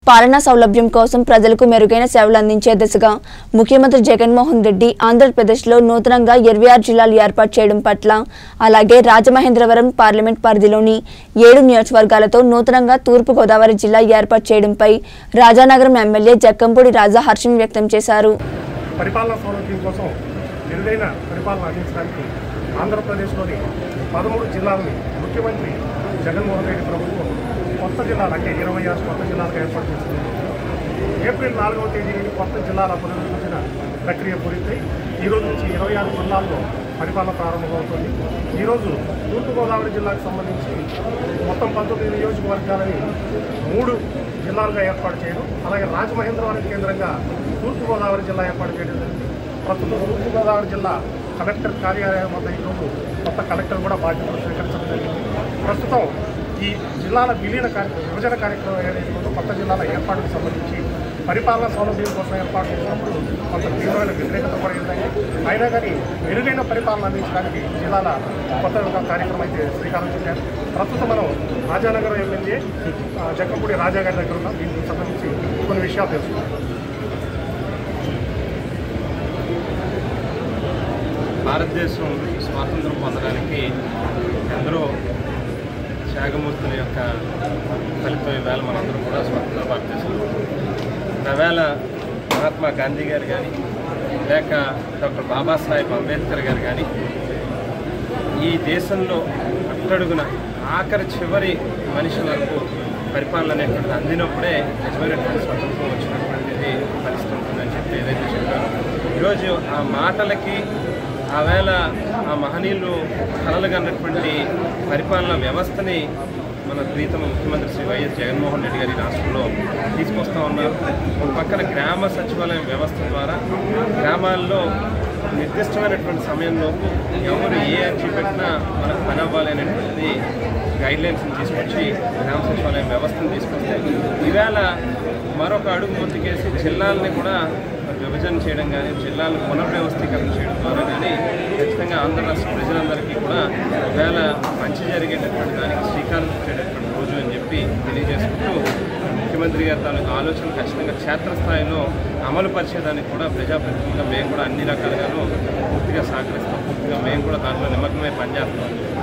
పాలనా సౌలభ్యం కోసం ప్రజలకు మెరుగైన సేవలు అందించే దిశగా ముఖ్యమంత్రి జగన్మోహన్ రెడ్డి ఆంధ్రప్రదేశ్లో నూతనంగా 26 జిల్లాలు ఏర్పాటు చేయడం పట్ల, అలాగే రాజమహేంద్రవరం పార్లమెంట్ పరిధిలోని 7 నియోజకవర్గాలతో నూతనంగా తూర్పు గోదావరి జిల్లా ఏర్పాటు చేయడంపై రాజానగరం ఎమ్మెల్యే జక్కంపూడి రాజా హర్షం వ్యక్తం చేశారు. పరిపాలనా సౌలభ్యం కోసం మెరుగైన పరిపాలన అందించడానికి ఆంధ్రప్రదేశ్లోని 13 జిల్లాలను ముఖ్యమంత్రి జగన్మోహన్ రెడ్డి ప్రభుత్వం కొత్త జిల్లాలు అంటే 26 కొత్త జిల్లాలకు ఏర్పాటు చేస్తుంది. ఏప్రిల్ 4వ తేదీ నుండి కొత్త జిల్లాల పునర్విభజన ప్రక్రియ పూర్తయి ఈరోజు నుంచి 26 జిల్లాల్లో పరిపాలన ప్రారంభమవుతుంది. ఈరోజు తూర్పుగోదావరి జిల్లాకు సంబంధించి మొత్తం 19 నియోజకవర్గాలని 3 జిల్లాలుగా ఏర్పాటు చేయడం, అలాగే రాజమహేంద్రవరం కేంద్రంగా తూర్పుగోదావరి జిల్లా ఏర్పాటు చేయడం జరిగింది. ప్రస్తుతం తూర్పుగోదావరి జిల్లా కలెక్టర్ కార్యాలయం వద్ద ఈరోజు కొత్త కలెక్టర్ కూడా బాధ్యతలు స్వీకరించడం జరిగింది. ప్రస్తుతం ఈ జిల్లాల విభజన కార్యక్రమం ఏదైతే కొత్త జిల్లాల ఏర్పాటుకు సంబంధించి పరిపాలనా సౌలభ్యం కోసం ఏర్పాటు చేసినప్పుడు కొంత తీవ్రమైన వ్యతిరేకత కూడా ఏంటంటే అయినా కానీ మెరుగైన పరిపాలన అందించడానికి జిల్లాల కొత్త కార్యక్రమం అయితే శ్రీకారం చుట్టారు. ప్రస్తుతం మనం రాజానగరం ఎమ్మెల్యే జక్కంపూడి రాజా గారి దగ్గర ఉన్నాం. దీనికి సంబంధించి కొన్ని విషయాలు తెలుసుకున్నాం. భారతదేశం స్వాతంత్రం పొందడానికి ఎందరో త్యాగమూర్తుల యొక్క ఫలితం ఈవేళ మనందరం కూడా స్వతంత్ర భారతదేశంలో ఈవేళ మహాత్మా గాంధీ గారు కానీ లేక డాక్టర్ బాబాసాహెబ్ అంబేద్కర్ గారు కానీ ఈ దేశంలో అట్టడుగున ఆఖరి చివరి మనిషి వరకు పరిపాలన అనేటువంటిది అందినప్పుడే నిజమైనటువంటి స్వతంత్రం వచ్చినటువంటిది పరిస్థితి ఉంటుందని చెప్పి ఏదైతే చెప్పారో ఈరోజు ఆ మాటలకి ఆవేళ ఆ మహనీయులు కలలుగా అన్నటువంటి పరిపాలనా వ్యవస్థని మన ప్రీతమ ముఖ్యమంత్రి శ్రీ వైఎస్ జగన్మోహన్ రెడ్డి గారి రాష్ట్రంలో తీసుకొస్తూ ఉన్నారు. ఒక పక్కన గ్రామ సచివాలయం వ్యవస్థ ద్వారా గ్రామాల్లో నిర్దిష్టమైనటువంటి సమయంలోపు ఎవరు ఏ అర్జీ పెట్టినా మనకు పని అవ్వాలి అనేటువంటిది గైడ్లైన్స్ని తీసుకొచ్చి గ్రామ సచివాలయం వ్యవస్థను తీసుకొస్తే ఈవేళ మరొక అడుగు ముందుకేసి జిల్లాలని కూడా విభజన చేయడం కానీ జిల్లాలను పునర్వ్యవస్థీకరణ చేయడం ద్వారా కానీ ఖచ్చితంగా ఆంధ్ర రాష్ట్ర ప్రజలందరికీ కూడా ఈవేళ మంచి జరిగేటటువంటి దానికి శ్రీకారం చుట్టేటటువంటి రోజు అని చెప్పి తెలియజేసుకుంటూ ముఖ్యమంత్రి గారి తాలూకు ఆలోచన ఖచ్చితంగా క్షేత్రస్థాయిలో అమలు పరిచేదానికి కూడా ప్రజాప్రతినిధులుగా మేము కూడా అన్ని రకాలుగాను పూర్తిగా సహకరిస్తాం. పూర్తిగా మేము కూడా దాంట్లో నిమగ్నమై పనిచేస్తాం.